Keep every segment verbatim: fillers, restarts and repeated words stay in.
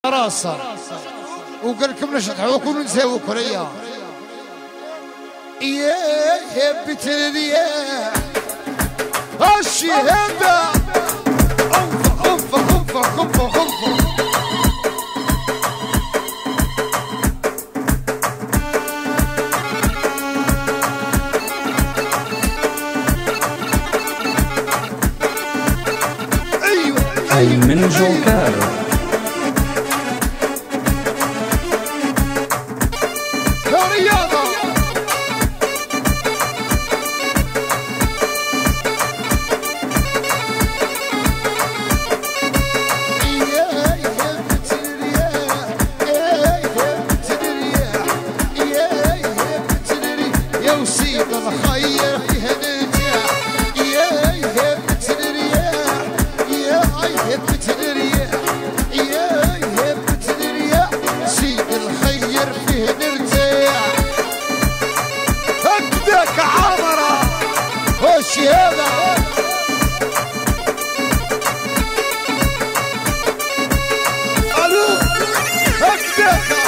راسه وقال لكم نشطحوكم ونساوكم ريا يا هبت الرياح الشهادة خنفة خنفة خنفة خنفة من جوكر يا رياضة يا وسيد الخير فيها نرتاح يا هبت الرياح يا هبت الرياح يا هبت الرياح سيد الخير فيه نرتاح هكذاك عمرة وش هذا الو هكذاك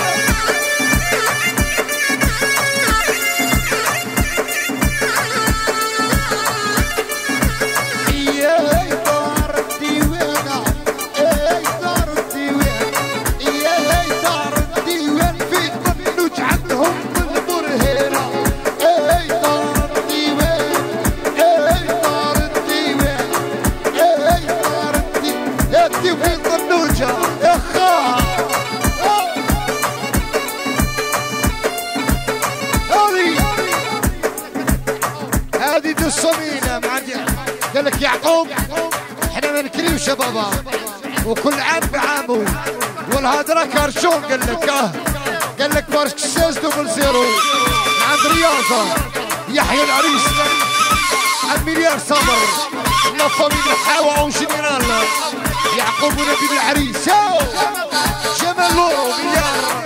هذه دي الصمينة معدي قال لك يعقوب احنا ما نكريوش يا بابا وكل عام بعامه والهدرة كارشون قال لك اه قال لك بارك ستة دوبل زيرو عند رياضة يحيى العريس المليار صبر لا فاميليا حاوة وجنرال يعقوب ونبيل العريس جمال لورو مليار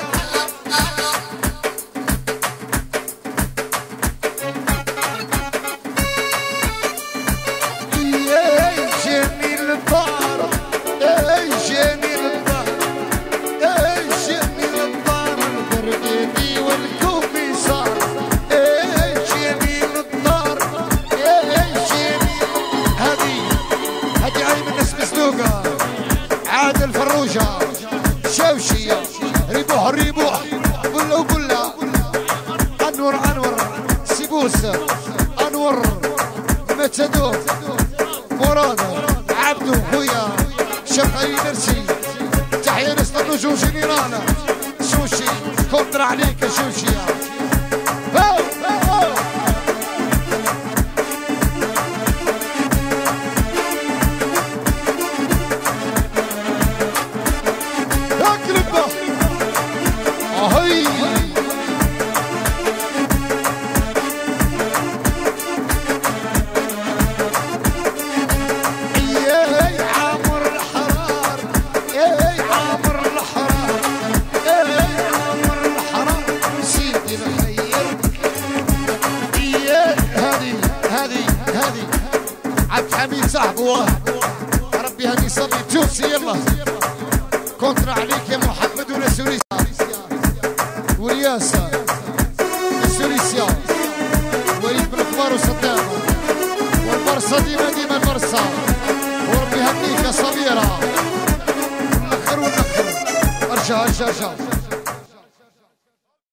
عادل فروجة شوشية ريبوح ريبوح بلا وبلا أنور أنور سيبوس أنور متدور مراد عبدو خويا شفعي نرسي تحية نسطنو جوجي نيرانا شوشي كونتر عليك شوشية حميد صاحبه ربي هني صبي توفسي يلا كونتر عليك يا محمد ولا سوريسيا ورياسة سوريسيا وليد بن كبار وصدام والبرصة ديما ديما البرصة وربي هنيك يا صبيرة ونخر ونخر ارجع ارجع ارجع